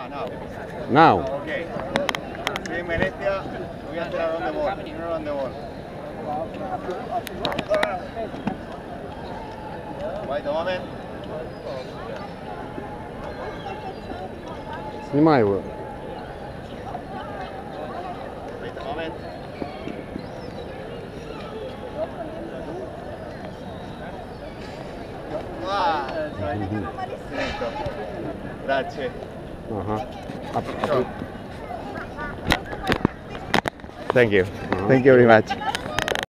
Now. Okay. Estoy en Venecia, voy a hacer a dónde voy. Primero dónde voy. Wait a moment. Снимай его. Wait a moment. Finito. Grazie. Ага. Thank you. Thank you very much.